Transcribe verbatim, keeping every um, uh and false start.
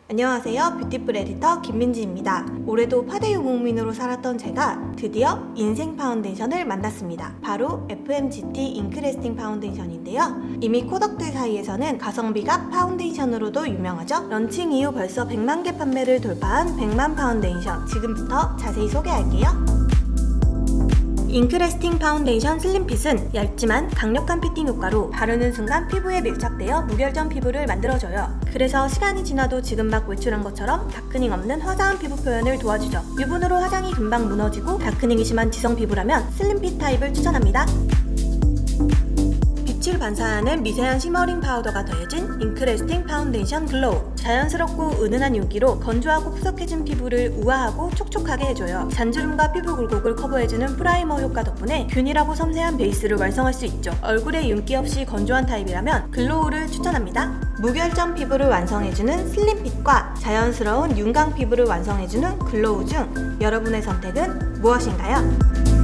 안녕하세요, 뷰티풀 에디터 김민지입니다. 올해도 파데 유목민으로 살았던 제가 드디어 인생 파운데이션을 만났습니다. 바로 에프엠지티 잉크래스팅 파운데이션인데요. 이미 코덕들 사이에서는 가성비가 파운데이션으로도 유명하죠. 런칭 이후 벌써 백만 개 판매를 돌파한 백만 파운데이션, 지금부터 자세히 소개할게요. 잉크래스팅 파운데이션 슬림핏은 얇지만 강력한 피팅 효과로 바르는 순간 피부에 밀착되어 무결점 피부를 만들어줘요. 그래서 시간이 지나도 지금 막 외출한 것처럼 다크닝 없는 화사한 피부 표현을 도와주죠. 유분으로 화장이 금방 무너지고 다크닝이 심한 지성 피부라면 슬림핏 타입을 추천합니다. 빛을 반사하는 미세한 시머링 파우더가 더해진 잉크래스팅 파운데이션 글로우. 자연스럽고 은은한 윤기로 건조하고 푸석해진 피부를 우아하고 촉촉하게 해줘요. 잔주름과 피부 굴곡을 커버해주는 프라이머 효과 덕분에 균일하고 섬세한 베이스를 완성할 수 있죠. 얼굴에 윤기 없이 건조한 타입이라면 글로우를 추천합니다. 무결점 피부를 완성해주는 슬림핏과 자연스러운 윤광 피부를 완성해주는 글로우 중 여러분의 선택은 무엇인가요?